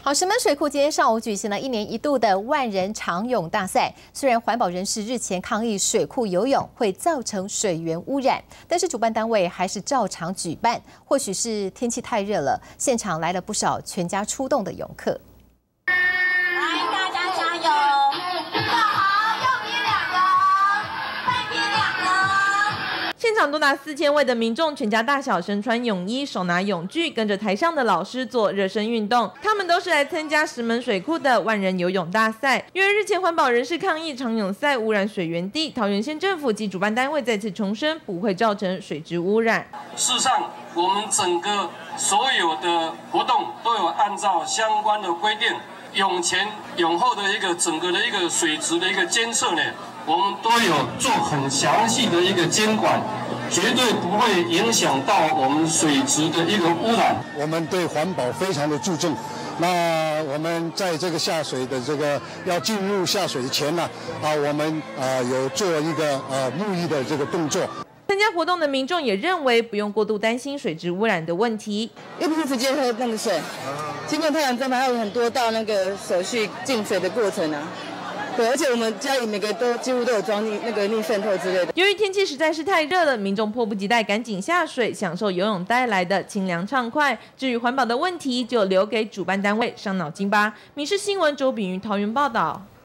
好，石门水库今天上午举行了1年1度的万人长泳大赛。虽然环保人士日前抗议水库游泳会造成水源污染，但是主办单位还是照常举办。或许是天气太热了，现场来了不少全家出动的泳客。 现场多达4000位的民众，全家大小身穿泳衣，手拿泳具，跟着台上的老师做热身运动。他们都是来参加石门水库的万人游泳大赛。因为日前环保人士抗议长泳赛污染水源地，桃园县政府及主办单位再次重申不会造成水质污染。 事实上，我们整个所有的活动都有按照相关的规定，泳前、泳后的一个整个的一个水质的一个监测呢。 我们都有做很详细的一个监管，绝对不会影响到我们水质的一个污染。 我们对环保非常的注重。那我们在这个下水的要进入下水前呢，我们有做一个沐浴的这个动作。 参加活动的民众也认为不用过度担心水质污染的问题， 又不是直接喝那个水，经过太阳蒸发，还有很多道那个手续进水的过程啊。 对，而且我们家里每个几乎都有装那个逆渗透之类的。 由于天气实在是太热了，民众迫不及待赶紧下水，享受游泳带来的清凉畅快。至于环保的问题，就留给主办单位伤脑筋吧。民视新闻周秉瑜桃园报道。